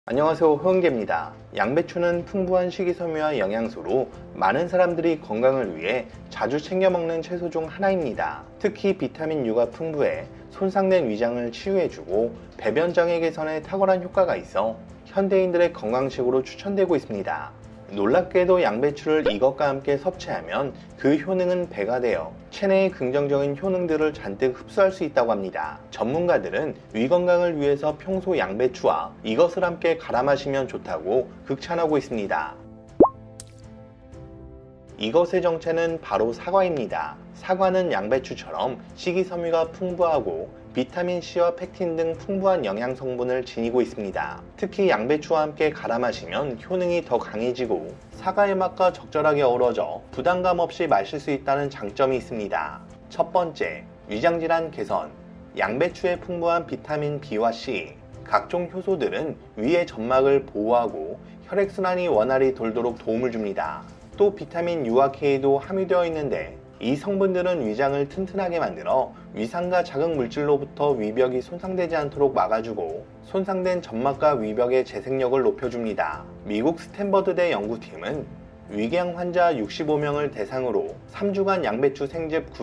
안녕하세요, 허은계입니다. 양배추는 풍부한 식이섬유와 영양소로 많은 사람들이 건강을 위해 자주 챙겨 먹는 채소 중 하나입니다. 특히 비타민 U가 풍부해 손상된 위장을 치유해주고 배변장애 개선에 탁월한 효과가 있어 현대인들의 건강식으로 추천되고 있습니다. 놀랍게도 양배추를 이것과 함께 섭취하면 그 효능은 배가 되어 체내의 긍정적인 효능들을 잔뜩 흡수할 수 있다고 합니다. 전문가들은 위 건강을 위해서 평소 양배추와 이것을 함께 갈아 마시면 좋다고 극찬하고 있습니다. 이것의 정체는 바로 사과입니다. 사과는 양배추처럼 식이섬유가 풍부하고 비타민C와 펙틴 등 풍부한 영양 성분을 지니고 있습니다. 특히 양배추와 함께 갈아 마시면 효능이 더 강해지고 사과의 맛과 적절하게 어우러져 부담감 없이 마실 수 있다는 장점이 있습니다. 첫 번째, 위장질환 개선. 양배추의 풍부한 비타민 B와 C, 각종 효소들은 위의 점막을 보호하고 혈액순환이 원활히 돌도록 도움을 줍니다. 또 비타민 U와 K도 함유되어 있는데 이 성분들은 위장을 튼튼하게 만들어 위산과 자극 물질로부터 위벽이 손상되지 않도록 막아주고 손상된 점막과 위벽의 재생력을 높여줍니다. 미국 스탠버드대 연구팀은 위궤양 환자 65명을 대상으로 3주간 양배추 생즙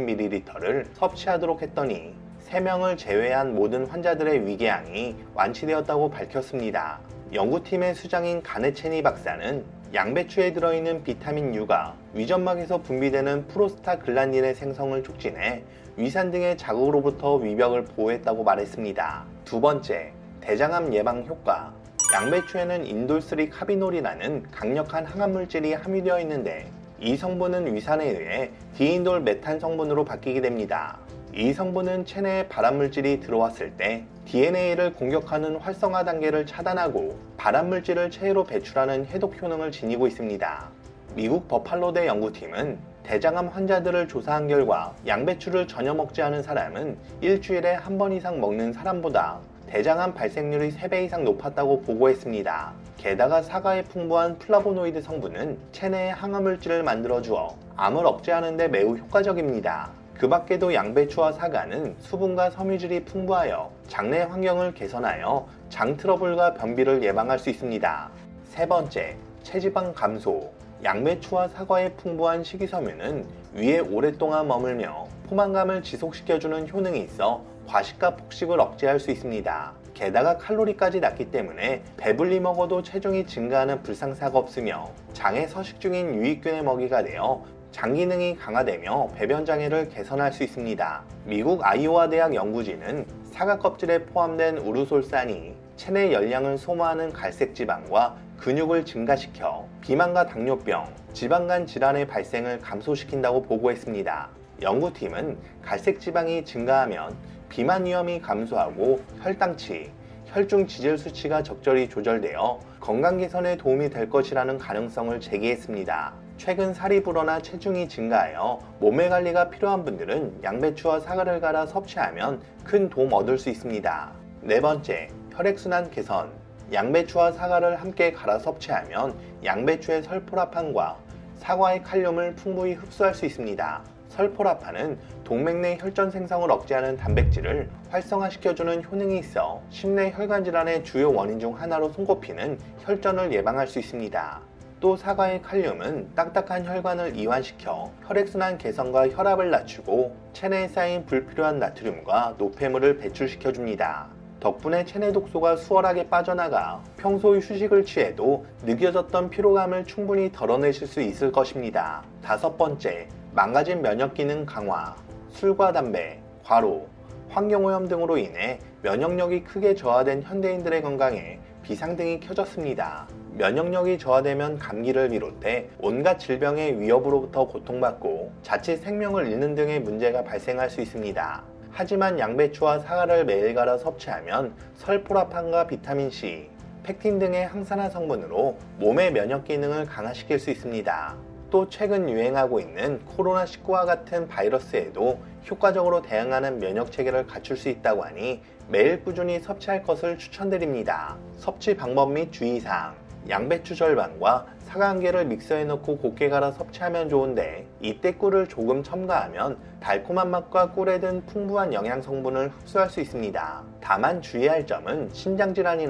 950ml를 섭취하도록 했더니 3명을 제외한 모든 환자들의 위궤양이 완치되었다고 밝혔습니다. 연구팀의 수장인 가네체니 박사는 양배추에 들어있는 비타민 U가 위점막에서 분비되는 프로스타글란딘의 생성을 촉진해 위산 등의 자극으로부터 위벽을 보호했다고 말했습니다. 두 번째, 대장암 예방 효과. 양배추에는 인돌3 카비놀이라는 강력한 항암물질이 함유되어 있는데 이 성분은 위산에 의해 디인돌 메탄 성분으로 바뀌게 됩니다. 이 성분은 체내에 발암물질이 들어왔을 때 DNA를 공격하는 활성화 단계를 차단하고 발암물질을 체외로 배출하는 해독 효능을 지니고 있습니다. 미국 버팔로대 연구팀은 대장암 환자들을 조사한 결과 양배추를 전혀 먹지 않은 사람은 일주일에 한 번 이상 먹는 사람보다 대장암 발생률이 3배 이상 높았다고 보고했습니다. 게다가 사과의 풍부한 플라보노이드 성분은 체내에 항암물질을 만들어주어 암을 억제하는 데 매우 효과적입니다. 그 밖에도 양배추와 사과는 수분과 섬유질이 풍부하여 장내 환경을 개선하여 장 트러블과 변비를 예방할 수 있습니다. 세 번째, 체지방 감소. 양배추와 사과의 풍부한 식이섬유는 위에 오랫동안 머물며 포만감을 지속시켜주는 효능이 있어 과식과 폭식을 억제할 수 있습니다. 게다가 칼로리까지 낮기 때문에 배불리 먹어도 체중이 증가하는 불상사가 없으며 장에 서식 중인 유익균의 먹이가 되어 장 기능이 강화되며 배변 장애를 개선할 수 있습니다. 미국 아이오와 대학 연구진은 사과 껍질에 포함된 우르솔산이 체내 열량을 소모하는 갈색 지방과 근육을 증가시켜 비만과 당뇨병, 지방간 질환의 발생을 감소시킨다고 보고했습니다. 연구팀은 갈색 지방이 증가하면 비만 위험이 감소하고 혈당치, 혈중 지질 수치가 적절히 조절되어 건강 개선에 도움이 될 것이라는 가능성을 제기했습니다. 최근 살이 불어나 체중이 증가하여 몸매 관리가 필요한 분들은 양배추와 사과를 갈아 섭취하면 큰 도움 얻을 수 있습니다. 네 번째, 혈액순환 개선. 양배추와 사과를 함께 갈아 섭취하면 양배추의 설포라판과 사과의 칼륨을 풍부히 흡수할 수 있습니다. 설포라판은 동맥 내 혈전 생성을 억제하는 단백질을 활성화시켜주는 효능이 있어 심내 혈관 질환의 주요 원인 중 하나로 손꼽히는 혈전을 예방할 수 있습니다. 또 사과의 칼륨은 딱딱한 혈관을 이완시켜 혈액순환 개선과 혈압을 낮추고 체내에 쌓인 불필요한 나트륨과 노폐물을 배출시켜줍니다. 덕분에 체내 독소가 수월하게 빠져나가 평소 휴식을 취해도 느껴졌던 피로감을 충분히 덜어내실 수 있을 것입니다. 다섯 번째, 망가진 면역기능 강화. 술과 담배, 과로, 환경오염 등으로 인해 면역력이 크게 저하된 현대인들의 건강에 비상등이 켜졌습니다. 면역력이 저하되면 감기를 비롯해 온갖 질병의 위협으로부터 고통받고 자칫 생명을 잃는 등의 문제가 발생할 수 있습니다. 하지만 양배추와 사과를 매일 갈아 섭취하면 설포라판과 비타민C, 펙틴 등의 항산화 성분으로 몸의 면역 기능을 강화시킬 수 있습니다. 또 최근 유행하고 있는 코로나19와 같은 바이러스에도 효과적으로 대응하는 면역 체계를 갖출 수 있다고 하니 매일 꾸준히 섭취할 것을 추천드립니다. 섭취 방법 및 주의사항. 양배추 절반과 사과 한 개를 믹서에 넣고 곱게 갈아 섭취하면 좋은데 이때 꿀을 조금 첨가하면 달콤한 맛과 꿀에 든 풍부한 영양 성분을 흡수할 수 있습니다. 다만 주의할 점은 신장질환이나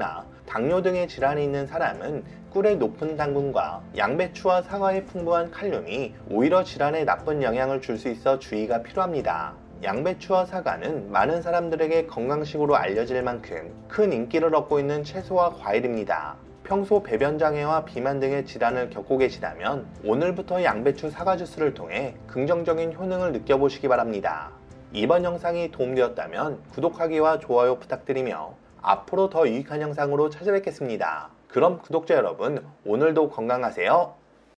당뇨 등의 질환이 있는 사람은 꿀의 높은 당분과 양배추와 사과의 풍부한 칼륨이 오히려 질환에 나쁜 영향을 줄 수 있어 주의가 필요합니다. 양배추와 사과는 많은 사람들에게 건강식으로 알려질 만큼 큰 인기를 얻고 있는 채소와 과일입니다. 평소 배변장애와 비만 등의 질환을 겪고 계시다면 오늘부터 양배추 사과 주스를 통해 긍정적인 효능을 느껴보시기 바랍니다. 이번 영상이 도움되었다면 구독하기와 좋아요 부탁드리며 앞으로 더 유익한 영상으로 찾아뵙겠습니다. 그럼 구독자 여러분, 오늘도 건강하세요.